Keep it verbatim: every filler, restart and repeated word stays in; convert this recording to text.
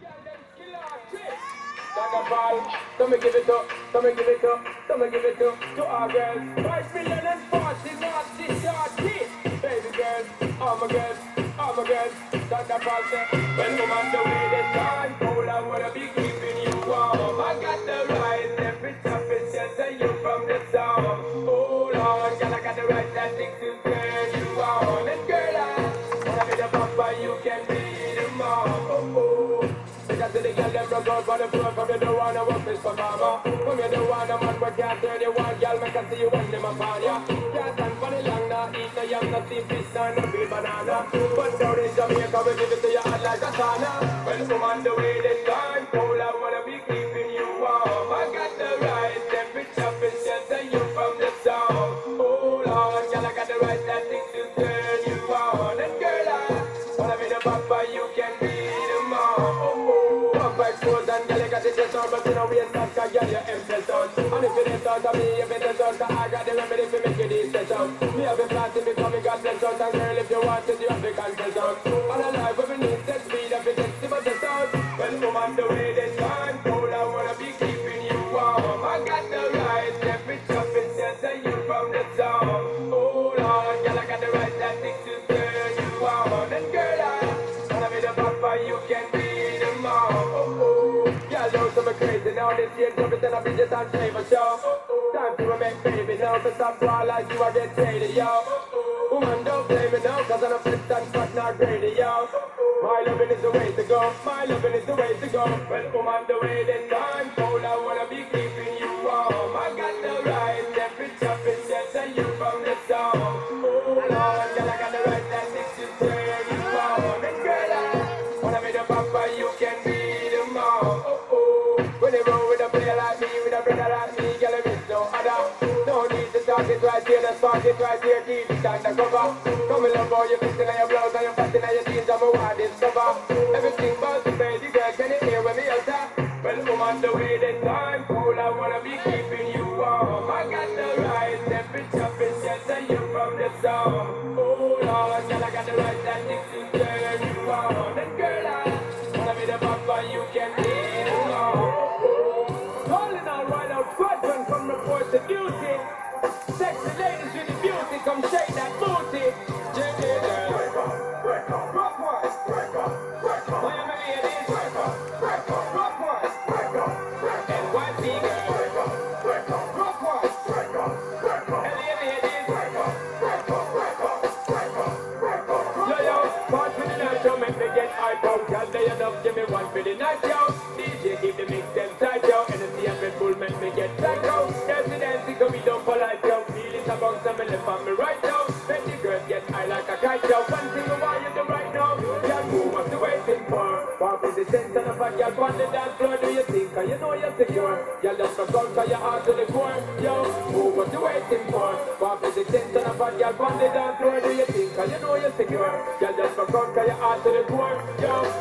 Come and give it up, come and give it up, come and give it up to our girls. Five million and forty, naughty, shorty. Baby girls, all my girls, all my girls. Thunder Ball say, when woman the way they time, cold I wanna be keeping you warm. I got the right temperature, it's just you from the sun. Hold on, girl, I got the right tactics to turn you on. And girl, I wanna be the papa, you can be the mom. Oh, oh. Because the girl them run out for the floor, come you don't wanna work this for mama. Come you don't wanna man, but can't turn you on, girl, make I see you when them upon ya. Can't stand for the long, nah, eat no yam, no steam fish, and no big banana. But down in Jamaica, we give it to you hot like a sauna. When woman the way they time, cold, I wanna be keeping you warm. I got the right temperature, it's just you from the sun. Hold on, girl, I got the right tactics to turn you on. And girl, I wanna be the papa, you can be the mom. Oh, oh, papa expose and girl, you got the chest out, but you know we ain't that girl, you're empty out. And if it ain't out of me, if it ain't out, I got the remedy for make it easy out. Me have been planting before me got blessed out, and girl, if you want it, you have to confess out. And a life where we need set speed, if it is, but it's out. Well, woman, the way they time, cold, I wanna be keeping you warm. I got the right temperature, it's just you from the sun. Hold on, girl, I got the right tactics to turn you on. And girl, I wanna be the papa, you can be the mom. Oh, oh, girl, don't so crazy now, this year, everything I be just on flavor show. Time to make baby now, to stop all like you, I get traded, yo. Woman, don't blame me now, cause I'm a fit and fat, not greedy, yo. My loving is the way to go, my loving is the way to go. Well, woman, the way the time cold, I wanna be keeping you warm. I got the right temperature, it's just a you from the sun. Hold on, girl, I got the right tactics to turn you on. And girl, I wanna be the papa, you can be the mom. Oh, oh. When they roll with a player like me, with a brother like me, girl, there is no other. No need to start it right here, let's spark it right here, keep it undercover. Come in love, boy, you're fixing on your blouse and you're fatting on your jeans, I'm a wild discover. Everything about the baby girl, can you hear when me utter? Well, woman, the way the time cold, I wanna be keeping you warm. I got the right temperature, it's just a you from the sun. Hold on, girl, I got the right tactics to turn you on. And girl, I wanna be the papa, you can be the mom. Calling out right out, squadron from report to duty. Sexy ladies with the beauty, come shake that booty. J J girl, break up, break up, rock one, break up, break up. Miami ladies, break up, break up, rock one, break up, break up. N Y C girl, break up, break up, rock one, break up, break up. L A ladies, break up, break up, break up, break up, break up. Yo yo, part with the night, yo, make me get hype out. Girl, they enough, give me one for the night, yo. D J keep the mix them tight, yo. Energy and Red Bull make me get psycho. Dance the dance, go we don't polite, yo. About some left on me right now. Let the girls get high like a kite, yo. One thing I want you to right now. Girl, who what you waiting for? Walk with the sense and a fat girl on the dance floor. Do you think, cause you know you're secure? Girl, just come out cause your heart to the core. Yo, who what you waiting for? Walk with the sense and a fat girl on the dance floor. Do you think, cause you know you're secure? Girl, just come out cause your heart to the core. Yo,